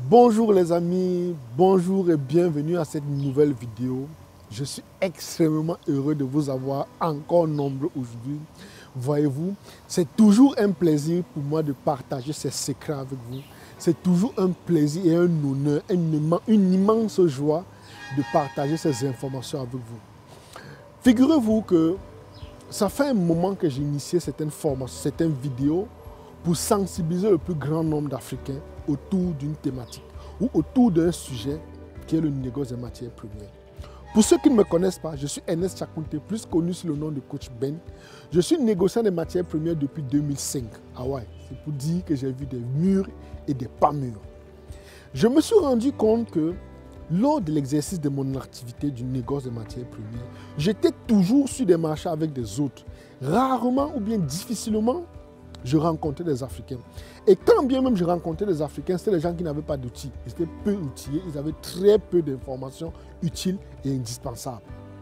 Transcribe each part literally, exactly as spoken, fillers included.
Bonjour les amis, bonjour et bienvenue à cette nouvelle vidéo. Je suis extrêmement heureux de vous avoir encore nombreux aujourd'hui. Voyez-vous, c'est toujours un plaisir pour moi de partager ces secrets avec vous. C'est toujours un plaisir et un honneur, une, une immense joie de partager ces informations avec vous. Figurez-vous que ça fait un moment que j'ai initié certaines formations, certaines vidéos pour sensibiliser le plus grand nombre d'Africains autour d'une thématique ou autour d'un sujet qui est le négoce des matières premières. Pour ceux qui ne me connaissent pas, je suis Ernest Chakunte, plus connu sous le nom de Coach Ben. Je suis négociant des matières premières depuis deux mille cinq. Ah ouais, c'est pour dire que j'ai vu des murs et des pas mûrs. Je me suis rendu compte que lors de l'exercice de mon activité du négoce des matières premières, j'étais toujours sur des marchés avec des autres. Rarement ou bien difficilement, je rencontrais des Africains. Et quand bien même je rencontrais des Africains, c'était des gens qui n'avaient pas d'outils. Ils étaient peu outillés, ils avaient très peu d'informations utiles et indispensables.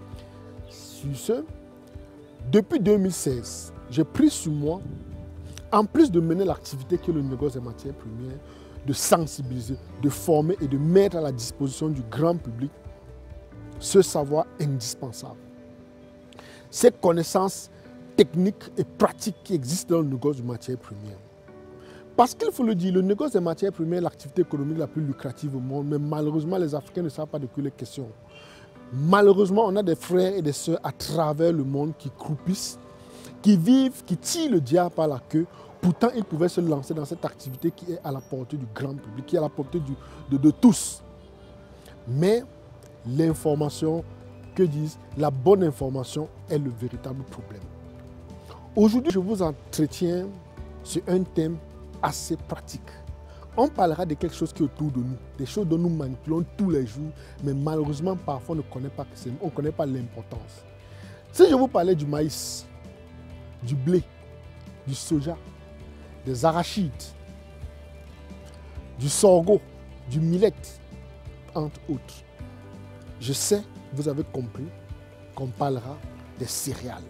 Sur ce, depuis deux mille seize, j'ai pris sur moi, en plus de mener l'activité qui est le négoce des matières premières, de sensibiliser, de former et de mettre à la disposition du grand public ce savoir indispensable. Ces connaissances techniques et pratiques qui existent dans le négoce des matières premières. Parce qu'il faut le dire, le négoce des matières premières est l'activité économique la plus lucrative au monde, mais malheureusement, les Africains ne savent pas de quoi il est question. Malheureusement, on a des frères et des sœurs à travers le monde qui croupissent, qui vivent, qui tirent le diable par la queue. Pourtant, ils pouvaient se lancer dans cette activité qui est à la portée du grand public, qui est à la portée du, de, de tous. Mais l'information, que disent, la bonne information est le véritable problème. Aujourd'hui, je vous entretiens sur un thème assez pratique. On parlera de quelque chose qui est autour de nous, des choses dont nous manipulons tous les jours, mais malheureusement, parfois, on ne connaît pas, on ne connaît pas l'importance. Si je vous parlais du maïs, du blé, du soja, des arachides, du sorgho, du millet, entre autres, je sais, vous avez compris qu'on parlera des céréales.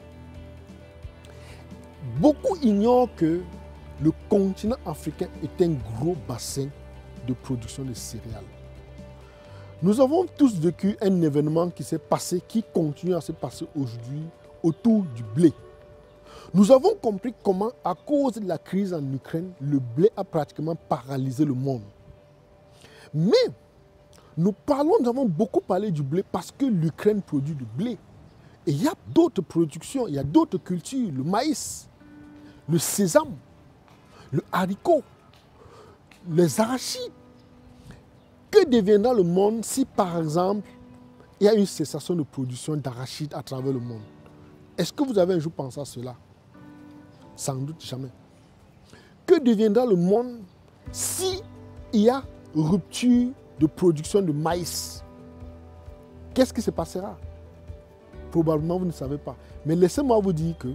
Beaucoup ignorent que le continent africain est un gros bassin de production de céréales. Nous avons tous vécu un événement qui s'est passé, qui continue à se passer aujourd'hui autour du blé. Nous avons compris comment, à cause de la crise en Ukraine, le blé a pratiquement paralysé le monde. Mais nous parlons, nous avons beaucoup parlé du blé parce que l'Ukraine produit du blé. Et il y a d'autres productions, il y a d'autres cultures, le maïs, le sésame, le haricot, les arachides. Que deviendra le monde si, par exemple, il y a une cessation de production d'arachides à travers le monde? Est-ce que vous avez un jour pensé à cela? Sans doute jamais. Que deviendra le monde si il y a rupture de production de maïs? Qu'est-ce qui se passera? Probablement, vous ne savez pas. Mais laissez-moi vous dire que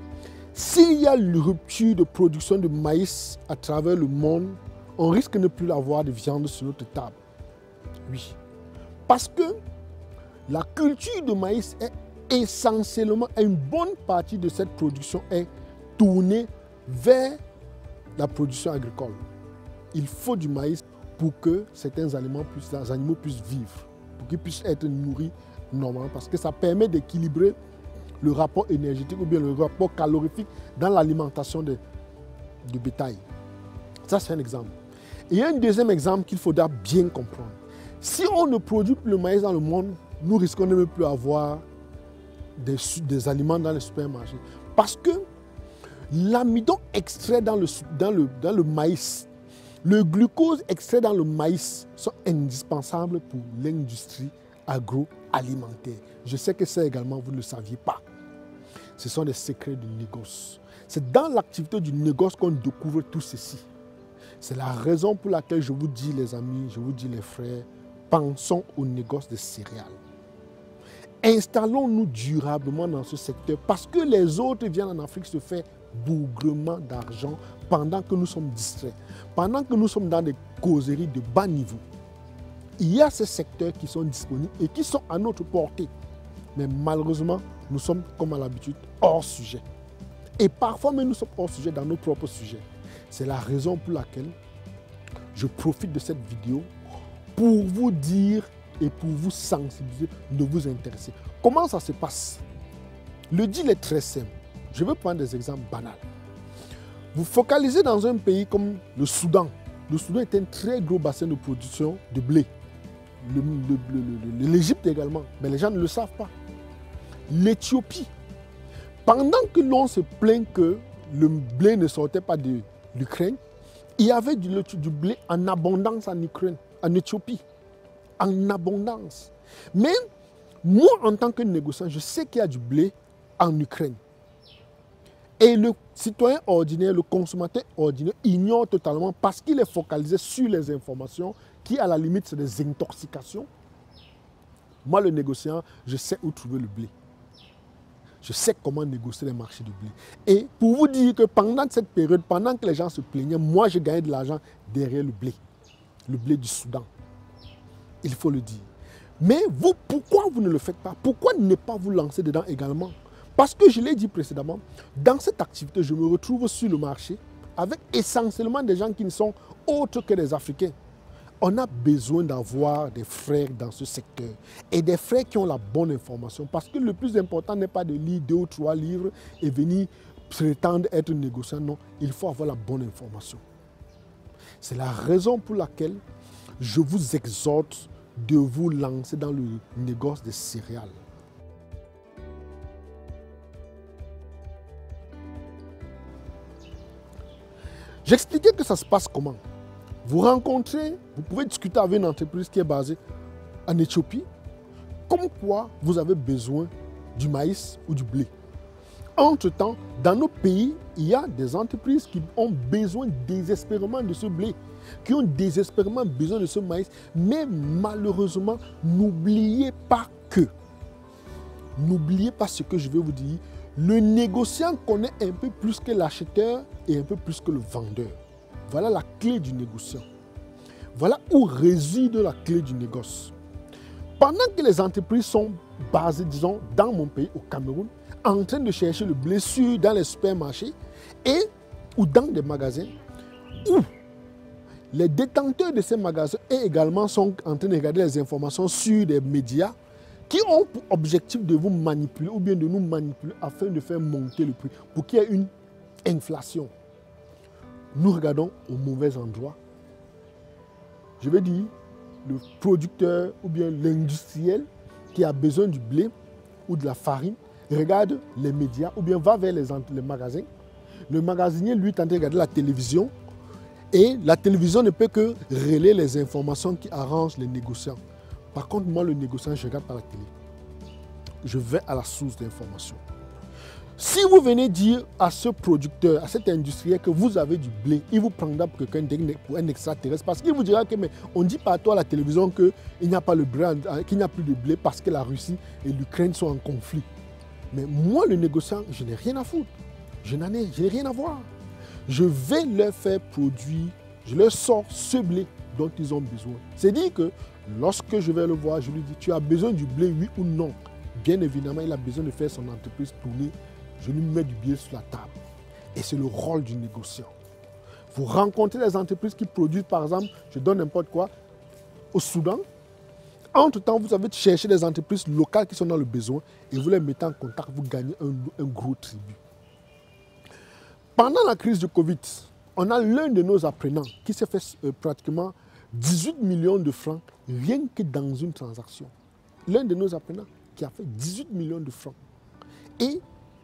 s'il y a une rupture de production de maïs à travers le monde, on risque de ne plus avoir de viande sur notre table. Oui. Parce que la culture de maïs est essentiellement, une bonne partie de cette production est tournée vers la production agricole. Il faut du maïs pour que certains aliments puissent, les animaux puissent vivre, pour qu'ils puissent être nourris normalement, parce que ça permet d'équilibrer le rapport énergétique ou bien le rapport calorifique dans l'alimentation de, de bétail. Ça, c'est un exemple. Et il y a un deuxième exemple qu'il faudra bien comprendre. Si on ne produit plus le maïs dans le monde, nous risquons de ne plus avoir des, des aliments dans les supermarchés. Parce que l'amidon extrait dans le, dans, le, dans le maïs, le glucose extrait dans le maïs sont indispensables pour l'industrie agroalimentaire. Je sais que ça également, vous ne le saviez pas. Ce sont des secrets du négoce. C'est dans l'activité du négoce qu'on découvre tout ceci. C'est la raison pour laquelle je vous dis, les amis, je vous dis, les frères, pensons au négoce des céréales. Installons-nous durablement dans ce secteur parce que les autres viennent en Afrique se faire bougrement d'argent pendant que nous sommes distraits, pendant que nous sommes dans des causeries de bas niveau. Il y a ces secteurs qui sont disponibles et qui sont à notre portée. Mais malheureusement, nous sommes, comme à l'habitude, hors sujet. Et parfois même, nous sommes hors sujet dans nos propres sujets. C'est la raison pour laquelle je profite de cette vidéo pour vous dire et pour vous sensibiliser de vous intéresser. Comment ça se passe? Le deal est très simple. Je vais prendre des exemples banals. Vous focalisez dans un pays comme le Soudan. Le Soudan est un très gros bassin de production de blé. L'Égypte également, mais les gens ne le savent pas. L'Éthiopie. Pendant que l'on se plaint que le blé ne sortait pas de l'Ukraine, il y avait du, du blé en abondance en Ukraine, en Éthiopie. En abondance. Mais moi, en tant que négociant, je sais qu'il y a du blé en Ukraine. Et le citoyen ordinaire, le consommateur ordinaire ignore totalement parce qu'il est focalisé sur les informations qui, à la limite, c'est des intoxications. Moi, le négociant, je sais où trouver le blé. Je sais comment négocier les marchés de blé. Et pour vous dire que pendant cette période, pendant que les gens se plaignaient, moi, je gagnais de l'argent derrière le blé. Le blé du Soudan. Il faut le dire. Mais vous, pourquoi vous ne le faites pas? Pourquoi ne pas vous lancer dedans également? Parce que je l'ai dit précédemment, dans cette activité, je me retrouve sur le marché avec essentiellement des gens qui ne sont autres que des Africains. On a besoin d'avoir des frères dans ce secteur et des frères qui ont la bonne information. Parce que le plus important n'est pas de lire deux ou trois livres et venir prétendre être négociant. Non, il faut avoir la bonne information. C'est la raison pour laquelle je vous exhorte de vous lancer dans le négoce des céréales. J'expliquais que ça se passe comment. Vous rencontrez, vous pouvez discuter avec une entreprise qui est basée en Éthiopie, comme quoi vous avez besoin du maïs ou du blé. Entre-temps, dans nos pays, il y a des entreprises qui ont besoin désespérément de ce blé, qui ont désespérément besoin de ce maïs. Mais malheureusement, n'oubliez pas que, n'oubliez pas ce que je vais vous dire, le négociant connaît un peu plus que l'acheteur et un peu plus que le vendeur. Voilà la clé du négociant. Voilà où réside la clé du négoce. Pendant que les entreprises sont basées, disons, dans mon pays, au Cameroun, en train de chercher le blé sur dans les supermarchés et ou dans des magasins, où les détenteurs de ces magasins et également sont en train de regarder les informations sur des médias qui ont pour objectif de vous manipuler ou bien de nous manipuler afin de faire monter le prix pour qu'il y ait une inflation. Nous regardons au mauvais endroit. Je veux dire, le producteur ou bien l'industriel qui a besoin du blé ou de la farine regarde les médias ou bien va vers les, les magasins. Le magasinier, lui, tente de regarder la télévision et la télévision ne peut que relayer les informations qui arrangent les négociants. Par contre, moi, le négociant, je regarde par la télé. Je vais à la source d'information. Si vous venez dire à ce producteur, à cet industriel que vous avez du blé, il vous prendra pour quelqu'un pour un extraterrestre parce qu'il vous dira que mais on dit partout à la télévision qu'il n'y a pas le blé, qu'il n'y a plus de blé parce que la Russie et l'Ukraine sont en conflit. Mais moi, le négociant, je n'ai rien à foutre. Je n'en ai, je n'ai rien à voir. Je vais leur faire produire, je leur sors ce blé dont ils ont besoin. C'est-à-dire que lorsque je vais le voir, je lui dis, tu as besoin du blé, oui ou non? Bien évidemment, il a besoin de faire son entreprise tourner. Je lui mets du blé sur la table. Et c'est le rôle du négociant. Vous rencontrez les entreprises qui produisent, par exemple, je donne n'importe quoi, au Soudan. Entre-temps, vous avez cherché des entreprises locales qui sont dans le besoin et vous les mettez en contact, vous gagnez un, un gros tribut. Pendant la crise du Covid, on a l'un de nos apprenants qui s'est fait euh, pratiquement dix-huit millions de francs rien que dans une transaction. L'un de nos apprenants qui a fait dix-huit millions de francs. Et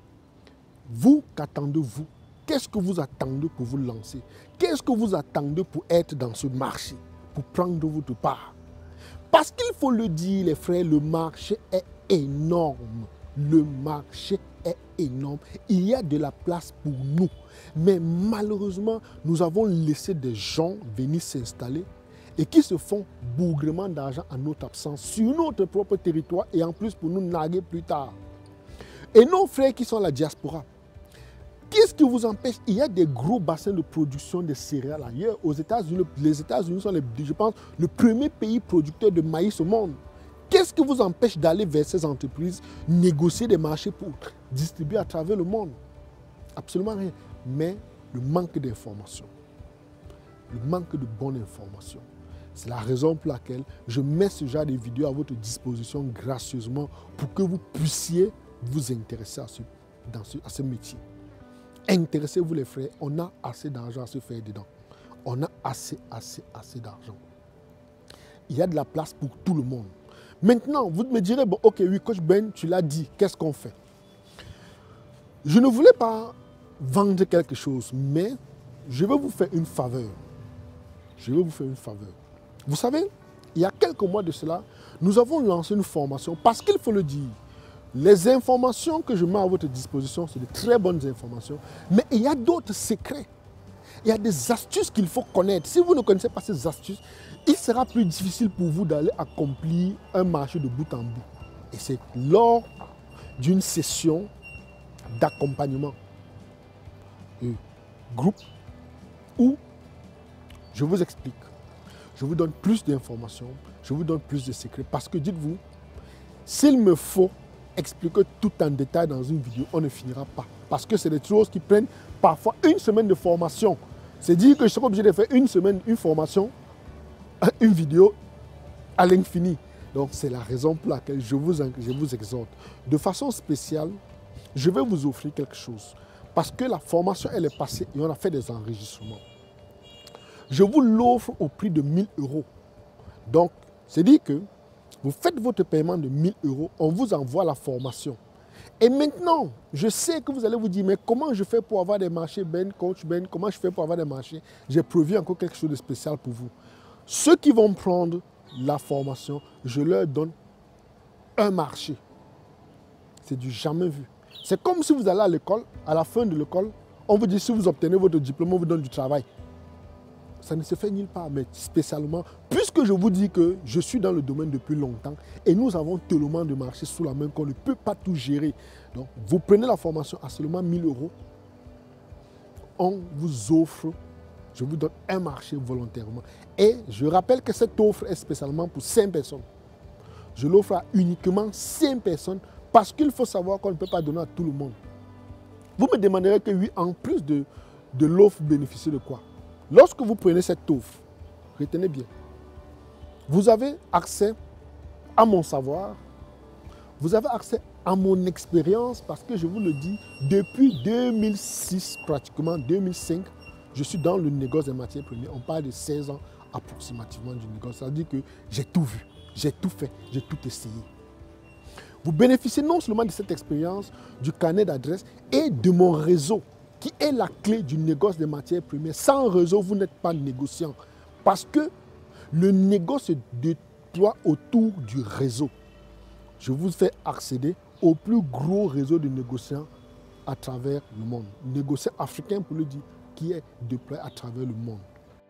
vous, qu'attendez-vous? Qu'est-ce que vous attendez pour vous lancer? Qu'est-ce que vous attendez pour être dans ce marché, pour prendre votre part? Parce qu'il faut le dire, les frères, le marché est énorme. Le marché est énorme. Il y a de la place pour nous. Mais malheureusement, nous avons laissé des gens venir s'installer et qui se font bougrement d'argent en notre absence sur notre propre territoire et en plus pour nous narguer plus tard. Et nos frères qui sont à la diaspora, qu'est-ce qui vous empêche? Il y a des gros bassins de production de céréales ailleurs. Aux États-Unis, les États-Unis sont, les, je pense, le premier pays producteur de maïs au monde. Qu'est-ce qui vous empêche d'aller vers ces entreprises, négocier des marchés pour distribuer à travers le monde? Absolument rien. Mais le manque d'information. le manque de bonnes informations. C'est la raison pour laquelle je mets ce genre de vidéos à votre disposition gracieusement pour que vous puissiez vous intéresser à ce, dans ce, à ce métier. Intéressez-vous les frères, on a assez d'argent à se faire dedans. On a assez, assez, assez d'argent. Il y a de la place pour tout le monde. Maintenant, vous me direz, bon, ok, oui, Coach Ben, tu l'as dit, qu'est-ce qu'on fait? Je ne voulais pas vendre quelque chose, mais je vais vous faire une faveur. Je vais vous faire une faveur. Vous savez, il y a quelques mois de cela, nous avons lancé une formation parce qu'il faut le dire. Les informations que je mets à votre disposition, c'est de très bonnes informations, mais il y a d'autres secrets. Il y a des astuces qu'il faut connaître. Si vous ne connaissez pas ces astuces, il sera plus difficile pour vous d'aller accomplir un marché de bout en bout. Et c'est lors d'une session d'accompagnement, de groupe, où je vous explique, je vous donne plus d'informations, je vous donne plus de secrets. Parce que dites-vous, s'il me faut expliquer tout en détail dans une vidéo, on ne finira pas. Parce que c'est des choses qui prennent parfois une semaine de formation. C'est dire que je serai obligé de faire une semaine, une formation, une vidéo à l'infini. Donc c'est la raison pour laquelle je vous, je vous exhorte. De façon spéciale, je vais vous offrir quelque chose. Parce que la formation, elle est passée et on a fait des enregistrements. Je vous l'offre au prix de mille euros. Donc, c'est dire que vous faites votre paiement de mille euros, on vous envoie la formation. Et maintenant, je sais que vous allez vous dire, mais comment je fais pour avoir des marchés, Ben, Coach Ben, comment je fais pour avoir des marchés? J'ai prévu encore quelque chose de spécial pour vous. Ceux qui vont prendre la formation, je leur donne un marché. C'est du jamais vu. C'est comme si vous allez à l'école, à la fin de l'école, on vous dit, si vous obtenez votre diplôme, on vous donne du travail. Ça ne se fait nulle part, mais spécialement, puisque je vous dis que je suis dans le domaine depuis longtemps et nous avons tellement de marchés sous la main qu'on ne peut pas tout gérer. Donc, vous prenez la formation à seulement mille euros, on vous offre, je vous donne un marché volontairement. Et je rappelle que cette offre est spécialement pour cinq personnes. Je l'offre à uniquement cinq personnes parce qu'il faut savoir qu'on ne peut pas donner à tout le monde. Vous me demanderez que oui, en plus de, de l'offre, vous bénéficiez de quoi? Lorsque vous prenez cette offre, retenez bien, vous avez accès à mon savoir, vous avez accès à mon expérience parce que je vous le dis, depuis deux mille six, pratiquement deux mille cinq, je suis dans le négoce des matières premières. On parle de seize ans approximativement du négoce. Ça veut dire que j'ai tout vu, j'ai tout fait, j'ai tout essayé. Vous bénéficiez non seulement de cette expérience, du carnet d'adresse et de mon réseau, qui est la clé du négoce des matières premières. Sans réseau, vous n'êtes pas négociant. Parce que le négoce se déploie autour du réseau. Je vous fais accéder au plus gros réseau de négociants à travers le monde. Négociant africain, pour le dire, qui est déployé à travers le monde.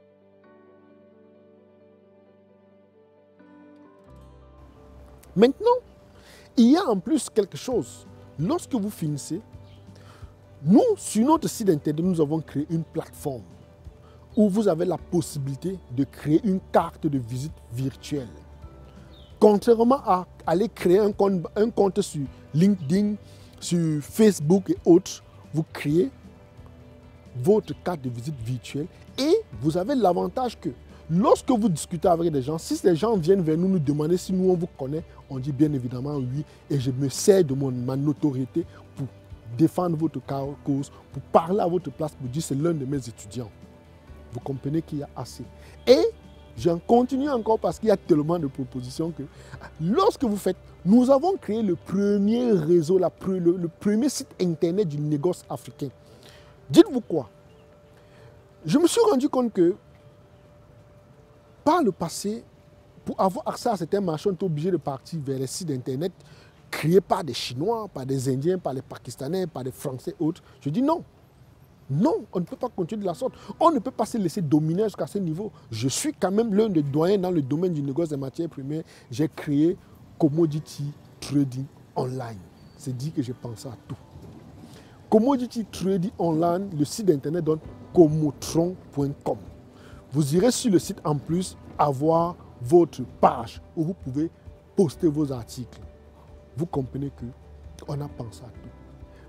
Maintenant, il y a en plus quelque chose. Lorsque vous finissez, nous, sur notre site internet, nous avons créé une plateforme où vous avez la possibilité de créer une carte de visite virtuelle. Contrairement à aller créer un compte, un compte sur LinkedIn, sur Facebook et autres, vous créez votre carte de visite virtuelle et vous avez l'avantage que lorsque vous discutez avec des gens, si les gens viennent vers nous nous demander si nous on vous connaît, on dit bien évidemment oui et je me sers de mon, ma notoriété pour défendre votre cause, pour parler à votre place, pour dire c'est l'un de mes étudiants. Vous comprenez qu'il y a assez. Et j'en continue encore parce qu'il y a tellement de propositions que lorsque vous faites, nous avons créé le premier réseau, la, le, le premier site internet du négoce africain. Dites-vous quoi? Je me suis rendu compte que par le passé, pour avoir accès à certains marchés, on est obligé de partir vers les sites internet créés par des Chinois, par des Indiens, par des Pakistanais, par des Français et autres. Je dis non. Non, on ne peut pas continuer de la sorte. On ne peut pas se laisser dominer jusqu'à ce niveau. Je suis quand même l'un des doyens dans le domaine du négoce des matières premières. J'ai créé Commodity Trading Online. C'est dit que j'ai pensé à tout. Commodity Trading Online, le site internet donne comotron point com. Vous irez sur le site en plus avoir votre page où vous pouvez poster vos articles. Vous comprenez qu'on a pensé à tout.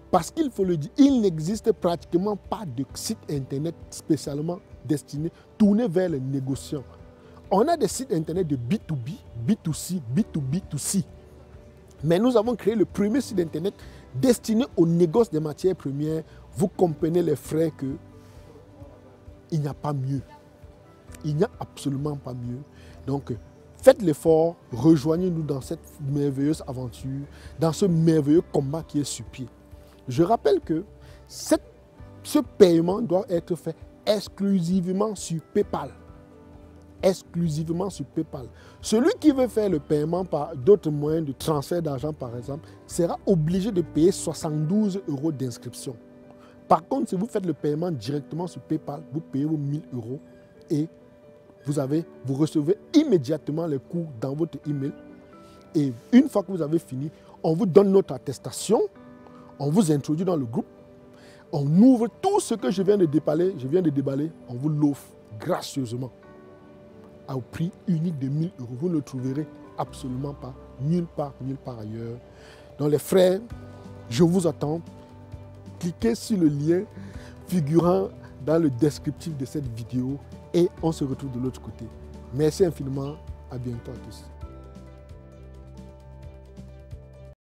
Parce qu'il faut le dire, il n'existe pratiquement pas de site internet spécialement destiné, tourné vers les négociants. On a des sites internet de B deux B, B deux C, B deux B deux C. Mais nous avons créé le premier site internet destiné au négoce des matières premières. Vous comprenez les frais que il n'y a pas mieux. Il n'y a absolument pas mieux. Donc, faites l'effort, rejoignez-nous dans cette merveilleuse aventure, dans ce merveilleux combat qui est sur pied. Je rappelle que cette, ce paiement doit être fait exclusivement sur PayPal. Exclusivement sur PayPal. Celui qui veut faire le paiement par d'autres moyens de transfert d'argent, par exemple, sera obligé de payer soixante-douze euros d'inscription. Par contre, si vous faites le paiement directement sur PayPal, vous payez vos mille euros et vous, avez, vous recevez immédiatement les coûts dans votre email. Et une fois que vous avez fini, on vous donne notre attestation, on vous introduit dans le groupe, on ouvre tout ce que je viens de déballer, je viens de déballer, on vous l'offre gracieusement au prix unique de mille euros. Vous ne le trouverez absolument pas, nulle part, nulle part ailleurs. Donc les frères, je vous attends. Cliquez sur le lien figurant dans le descriptif de cette vidéo et on se retrouve de l'autre côté. Merci infiniment, à bientôt à tous.